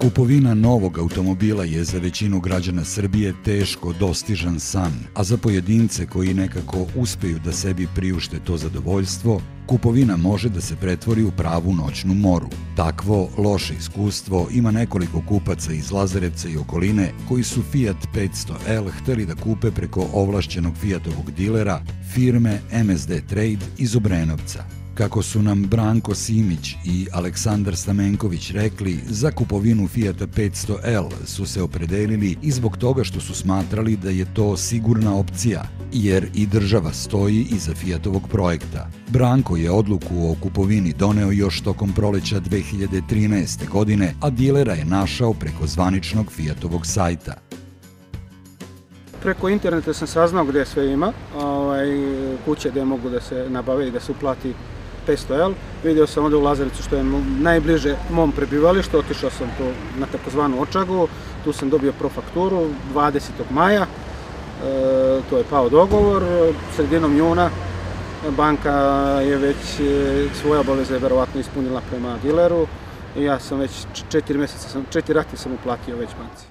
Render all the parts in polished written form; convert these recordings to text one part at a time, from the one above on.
Kupovina novog automobila je za većinu građana Srbije teško dostižan san, a za pojedince koji nekako uspeju da sebi priušte to zadovoljstvo, kupovina može da se pretvori u pravu noćnu moru. Takvo loše iskustvo ima nekoliko kupaca iz Lazarevca i okoline koji su Fiat 500L hteli da kupe preko ovlašćenog Fiatovog dilera firme MSD Trade iz Obrenovca. Kako su nam Branko Simić i Aleksandar Stamenković rekli, za kupovinu Fiata 500L su se opredelili i zbog toga što su smatrali da je to sigurna opcija, jer i država stoji iza Fiatovog projekta. Branko je odluku o kupovini doneo još tokom proleća 2013. godine, a dilera je našao preko zvaničnog Fiatovog sajta. Preko interneta sam saznao gde sve ima, kuće gde mogu da se nabave i da se uplati 500L. Vidio sam ovde u Lazarevcu što je najbliže mom prebivalištu, otišao sam tu na takozvanu Očagu, tu sam dobio profakturu 20. maja, to je pao dogovor, sredinom juna banka je već svoje obaveze verovatno ispunila prema dileru i ja sam već 4 rate sam uplatio već banci.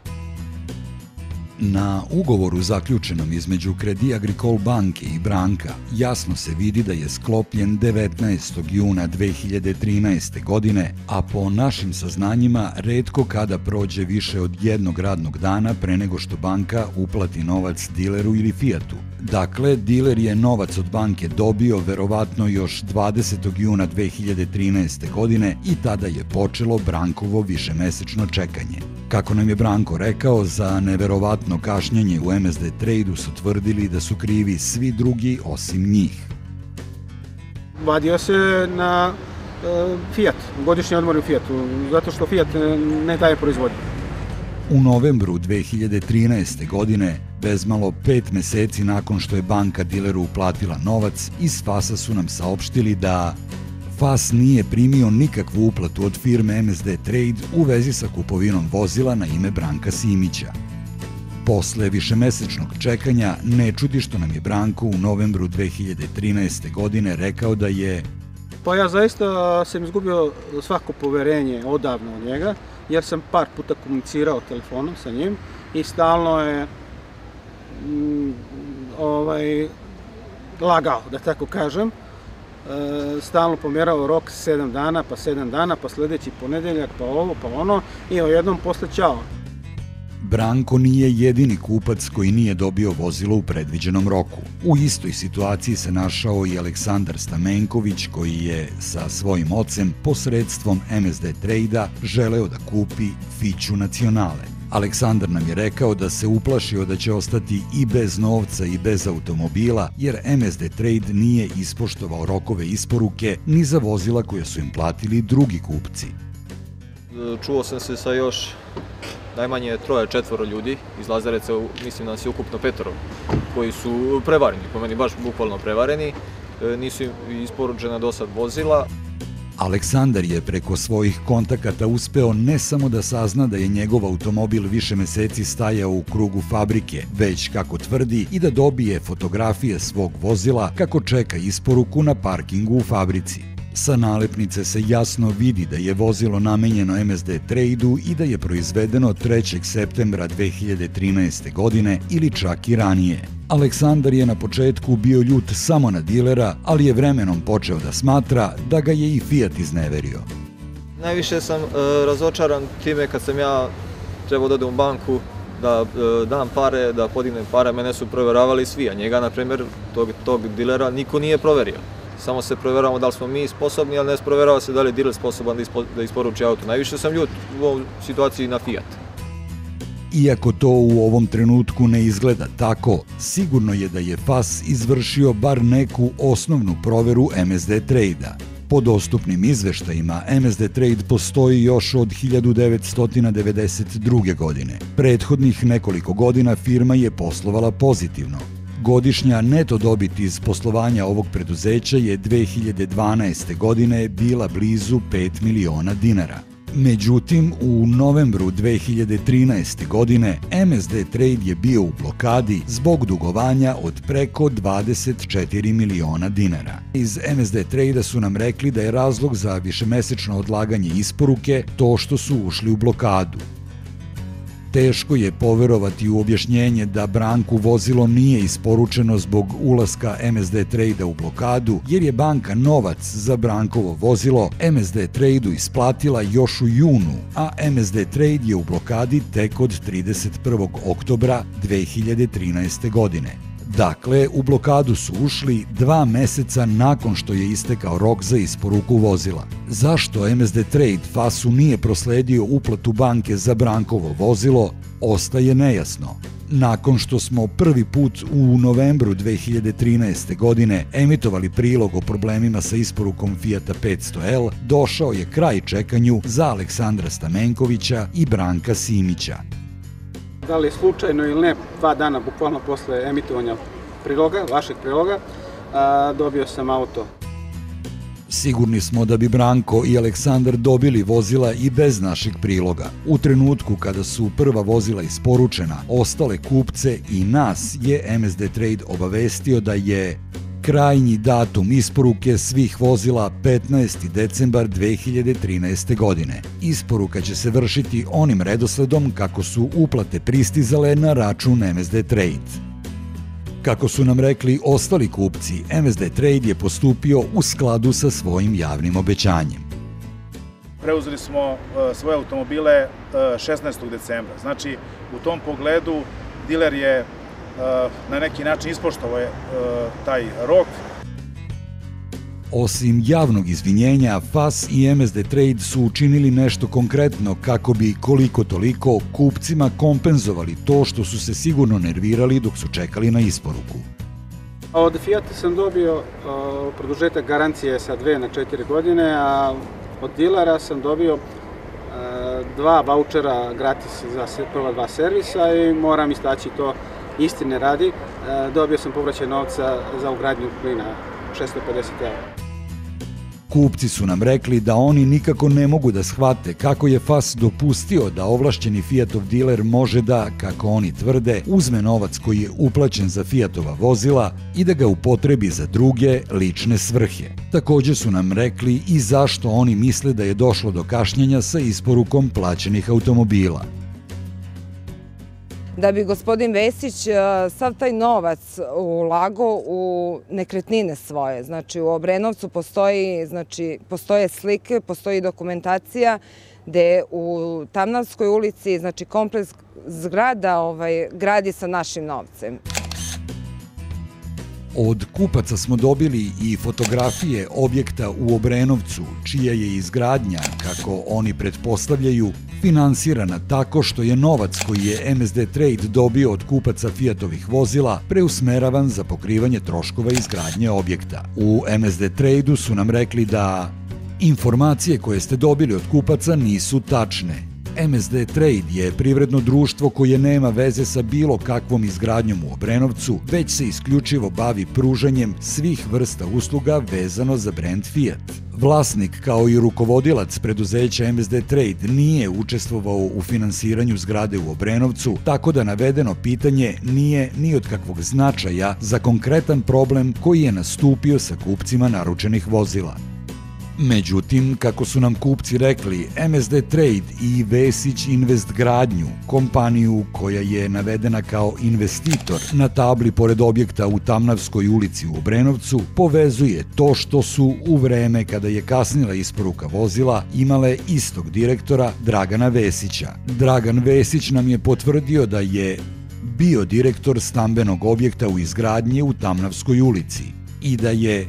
Na ugovoru zaključenom između Credit Agricole banke i Branka jasno se vidi da je sklopljen 19. juna 2013. godine, a po našim saznanjima retko kada prođe više od jednog radnog dana pre nego što banka uplati novac dileru ili Fiatu. Dakle, diler je novac od banke dobio verovatno još 20. juna 2013. godine i tada je počelo Brankovo višemesečno čekanje. Kako nam je Branko rekao, za neverovatno kašnjenje u MSD Trade-u su tvrdili da su krivi svi drugi osim njih. Vadio se na Fiat, godišnji odmor u Fiatu, zato što Fiat ne daje proizvodnju. U novembru 2013. godine, bezmalo 5 meseci nakon što je banka dileru uplatila novac, iz FAS-a su nam saopštili da FAS nije primio nikakvu uplatu od firme MSD Trade u vezi sa kupovinom vozila na ime Branka Simića. Posle višemesečnog čekanja, ne čudi što nam je Branko u novembru 2013. godine rekao da je Pa ja zaista sam izgubio svako poverenje odavno od njega, jer sam par puta komunicirao telefonom sa njim i stalno je lagao, da tako kažem. Stalno pomjerao rok 7 dana, pa 7 dana, pa sledeći ponedeljak, pa ovo, pa ono i jednom posle ćao. Branko nije jedini kupac koji nije dobio vozilo u predviđenom roku. U istoj situaciji se našao i Aleksandar Stamenković koji je sa svojim ocem posredstvom MSD Trade-a želeo da kupi Fiću Nacionale. Aleksandar nam je rekao da se uplašio da će ostati i bez novca i bez automobila, jer MSD Trade nije ispoštovao rokove isporuke ni za vozila koje su im platili drugi kupci. Čuo sam se sa još najmanje 3-4 ljudi iz Lazarevca, mislim da nas je ukupno 5 koji su prevareni, po meni baš bukvalno prevareni, nisu isporučena do sad vozila. Aleksandar je preko svojih kontakata uspeo ne samo da sazna da je njegov automobil više meseci stajao u krugu fabrike, već, kako tvrdi, i da dobije fotografije svog vozila kako čeka isporuku na parkingu u fabrici. Sa nalepnice se jasno vidi da je vozilo namenjeno MSD Trade-u i da je proizvedeno 3. septembra 2013. godine ili čak i ranije. Aleksandar je na početku bio ljut samo na dilera, ali je vremenom počeo da smatra da ga je i Fiat izneverio. Najviše sam razočaran time kad sam ja trebao da odem u banku, da dam pare, da podignem pare, mene su proveravali svi, a njega, na primjer, tog dilera niko nije proverio. Samo se proveravamo da li smo mi sposobni, ali ne proverava se da li je diler sposoban da isporuči auto. Najviše sam ljut u ovoj situaciji na Fiat. Iako to u ovom trenutku ne izgleda tako, sigurno je da je FAS izvršio bar neku osnovnu proveru MSD Trade-a. Po dostupnim izveštajima, MSD Trade postoji još od 1992. godine. Prethodnih nekoliko godina firma je poslovala pozitivno. Godišnja neto dobit iz poslovanja ovog preduzeća je 2012. godine bila blizu 5 miliona dinara. Međutim, u novembru 2013. godine MSD Trade je bio u blokadi zbog dugovanja od preko 24 miliona dinara. Iz MSD Trade-a su nam rekli da je razlog za višemesečno odlaganje isporuke to što su ušli u blokadu. Teško je poverovati u objašnjenje da Branku vozilo nije isporučeno zbog ulaska MSD Trade-a u blokadu, jer je banka novac za Brankovo vozilo MSD Trade-u isplatila još u junu, a MSD Trade je u blokadi tek od 31. oktobra 2013. godine. Dakle, u blokadu su ušli 2 meseca nakon što je istekao rok za isporuku vozila. Zašto MSD Trade FAS-u nije prosledio uplatu banke za Brankovo vozilo, ostaje nejasno. Nakon što smo prvi put u novembru 2013. godine emitovali prilog o problemima sa isporukom Fijata 500L, došao je kraj čekanju za Aleksandra Stamenkovića i Branka Simića. Da li je slučajno ili ne, 2 dana bukvalno posle emitovanja priloga, vašeg priloga, dobio sam auto. Sigurni smo da bi Branko i Aleksandar dobili vozila i bez našeg priloga. U trenutku kada su prva vozila isporučena, ostale kupce i nas je MSD Trade obavestio da je krajnji datum isporuke svih vozila 15. decembar 2013. godine. Isporuka će se vršiti onim redosledom kako su uplate pristizale na račun MSD Trade. Kako su nam rekli ostali kupci, MSD Trade je postupio u skladu sa svojim javnim obećanjem. Preuzeli smo svoje automobile 16. decembra. Znači, u tom pogledu diler je na neki način ispoštovao je taj rok. Osim javnog izvinjenja, FAS i MSD Trade su učinili nešto konkretno kako bi koliko toliko kupcima kompenzovali to što su se sigurno nervirali dok su čekali na isporuku. Od Fijata sam dobio produžetak garancije sa 2 na 4 godine, a od dilera sam dobio 2 vaučera gratis za prva 2 servisa i moram istaći to istine radi. Dobio sam povraćaj novca za ugradnju plina 650 €. Kupci su nam rekli da oni nikako ne mogu da shvate kako je FAS dopustio da ovlašćeni Fijatov diler može da, kako oni tvrde, uzme novac koji je uplaćen za Fijatova vozila i da ga upotrebi za druge lične svrhe. Takođe su nam rekli i zašto oni misle da je došlo do kašnjenja sa isporukom plaćenih automobila. Da bi gospodin Vesić sav taj novac ulagao u nekretnine svoje. Znači, u Obrenovcu postoje slike, postoji dokumentacija gde u Tamnavskoj ulici, znači kompleks zgrada gradi sa našim novcem. Od kupaca smo dobili i fotografije objekta u Obrenovcu, čija je izgradnja, kako oni pretpostavljaju, finansirana tako što je novac koji je MSD Trade dobio od kupaca Fijatovih vozila preusmeravan za pokrivanje troškova izgradnje objekta. U MSD Trade-u su nam rekli da informacije koje ste dobili od kupaca nisu tačne. MSD Trade je privredno društvo koje nema veze sa bilo kakvom izgradnjom u Obrenovcu, već se isključivo bavi pružanjem svih vrsta usluga vezano za brend Fijat. Vlasnik kao i rukovodilac preduzeća MSD Trade nije učestvovao u finansiranju zgrade u Obrenovcu, tako da navedeno pitanje nije ni od kakvog značaja za konkretan problem koji je nastupio sa kupcima naručenih vozila. Međutim, kako su nam kupci rekli, MSD Trade i Vesić Invest Gradnju, kompaniju koja je navedena kao investitor na tabli pored objekta u Tamnavskoj ulici u Obrenovcu, povezuje to što su u vreme kada je kasnila isporuka vozila imale istog direktora Dragana Vesića. Dragan Vesić nam je potvrdio da je bio direktor stambenog objekta u izgradnji u Tamnavskoj ulici i da je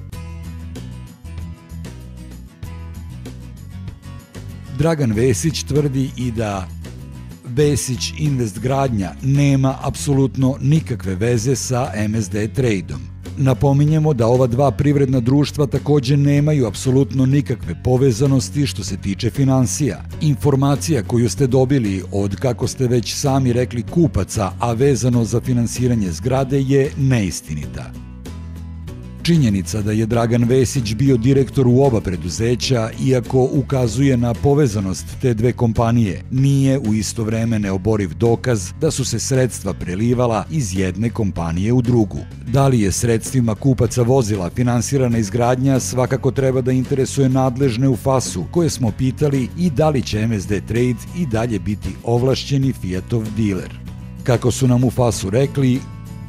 Dragan Vesić tvrdi i da Vesić Invest Gradnja nema apsolutno nikakve veze sa MSD Trade-om. Napominjemo da ova dva privredna društva takođe nemaju apsolutno nikakve povezanosti što se tiče finansija. Informacija koju ste dobili od, kako ste već sami rekli, kupaca, a vezano za finansiranje zgrade je neistinita. Činjenica da je Dragan Vesić bio direktor u oba preduzeća, iako ukazuje na povezanost te dve kompanije, nije u isto vreme neoboriv dokaz da su se sredstva prelivala iz jedne kompanije u drugu. Da li je sredstvima kupaca vozila finansirana izgradnja, svakako treba da interesuje nadležne u FAS-u, koje smo pitali i da li će MSD Trade i dalje biti ovlašćeni Fiatov diler. Kako su nam u FAS-u rekli,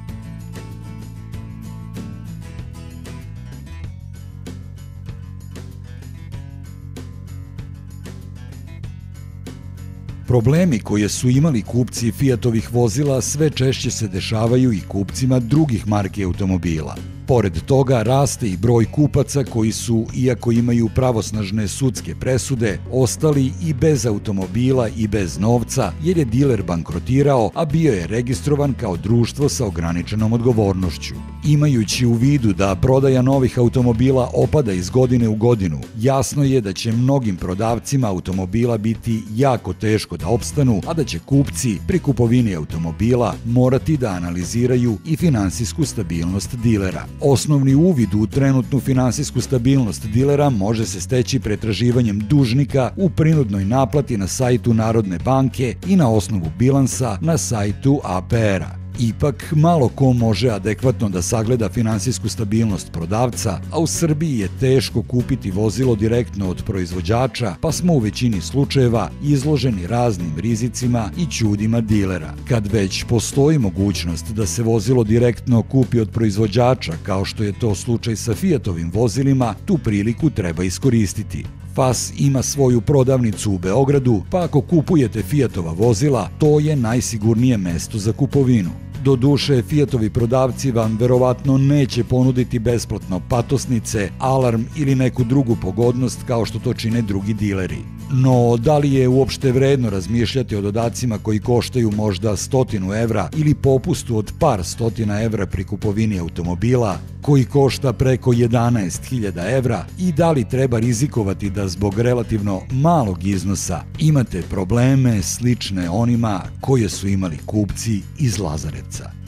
problemi koje su imali kupci Fiatovih vozila sve češće se dešavaju i kupcima drugih marki automobila. Pored toga, raste i broj kupaca koji su, iako imaju pravosnažne sudske presude, ostali i bez automobila i bez novca, jer je diler bankrotirao, a bio je registrovan kao društvo sa ograničenom odgovornošću. Imajući u vidu da prodaja novih automobila opada iz godine u godinu, jasno je da će mnogim prodavcima automobila biti jako teško da opstanu, a da će kupci pri kupovini automobila morati da analiziraju i finansijsku stabilnost dilera. Osnovni uvid u trenutnu finansijsku stabilnost dilera može se steći pretraživanjem dužnika u prinudnoj naplati na sajtu Narodne banke i na osnovu bilansa na sajtu APR-a. Ipak, malo ko može adekvatno da sagleda finansijsku stabilnost prodavca, a u Srbiji je teško kupiti vozilo direktno od proizvođača, pa smo u većini slučajeva izloženi raznim rizicima i ćudima dilera. Kad već postoji mogućnost da se vozilo direktno kupi od proizvođača, kao što je to slučaj sa Fiatovim vozilima, tu priliku treba iskoristiti. FAS ima svoju prodavnicu u Beogradu, pa ako kupujete Fiatova vozila, to je najsigurnije mesto za kupovinu. Doduše, Fiatovi prodavci vam verovatno neće ponuditi besplatno patosnice, alarm ili neku drugu pogodnost kao što to čine drugi dileri. No, da li je uopšte vredno razmišljati o dodacima koji koštaju možda 100 evra ili popustu od par stotina evra pri kupovini automobila, koji košta preko 11.000 evra, i da li treba rizikovati da zbog relativno malog iznosa imate probleme slične onima koje su imali kupci iz Lazarevca?